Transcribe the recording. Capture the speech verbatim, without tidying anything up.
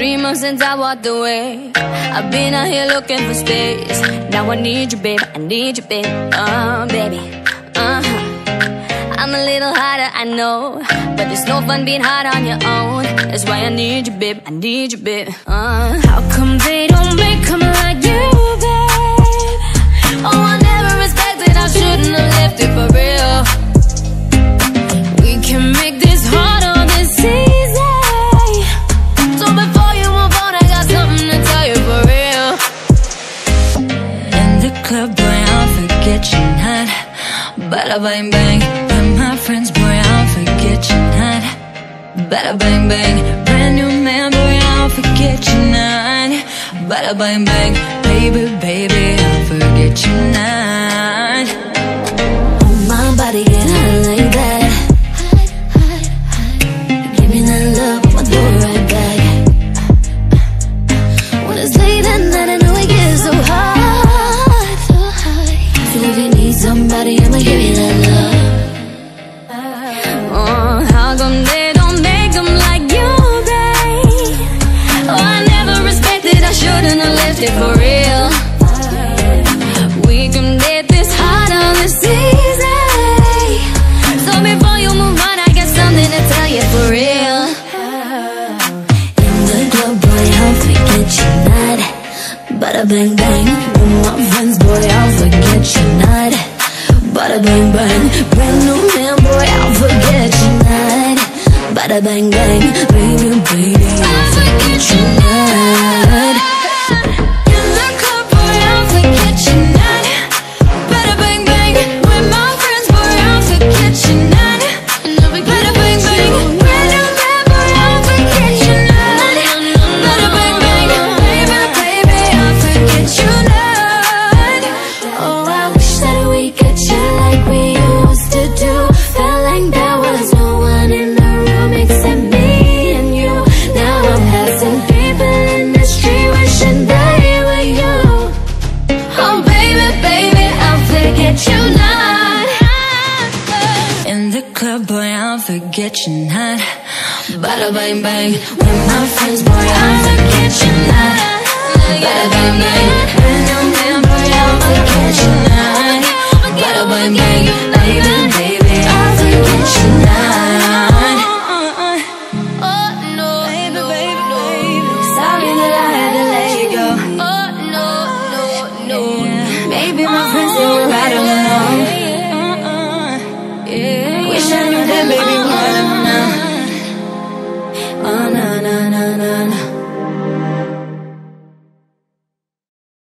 Three months since I walked away. I've been out here looking for space. Now I need you, babe, I need you, babe. Oh, baby, uh-huh. I'm a little harder, I know, but there's no fun being hard on your own. That's why I need you, babe, I need you, babe. uh. How come they don't make them like you, babe? Oh, I never respected, I shouldn't have left it for real. We can make this harder this easy. So before you move on, I got something to tell you for real. In the club, boy, I'll forget you not. Bada bang bang, with my friends, boy, I'll forget you not. Bada bang bang, brand new man, boy, I'll forget you not. Bada bang bang, baby, baby, I'll forget you not. Oh, my body get hot like that. Give me that love, I'ma do it right back. When it's late at night, I know it gets so hot. So if you need somebody, I'ma give you that love. Oh, how come they don't make them like you, babe? Oh, I never respected, I shouldn't have left it for real. We can get this hard on this easy. So before you move on, I got something to tell you for real. In the club, boy, I'll forget you not. Bada bang bang, with my friends, boy, I'll forget you not. Bada bang bang, brand new man, boy, I'll forget you not. Bada bang bang, baby, baby, I'll forget you not. In the club, boy, I'll forget you not. Bada bang bang, with my friends, boy, I'll forget you not. Bada bang bang, brand new man, boy, I'll forget you not. Bada bang bang, baby, baby, I'll forget you not. Oh, I wish that we could chill like we used to do. Felt like there was no one in the room except me and you. Now I'm passing people in the street wishing they were you. Oh, baby, baby, I'll forget you not. In the club, boy, I'll forget you not. Bada bang bang, with my friends, boy, I'll forget you not. Bada bang bang, brand new man, boy, I'll forget you not. Bada bang bang, baby, baby, I'll forget you not.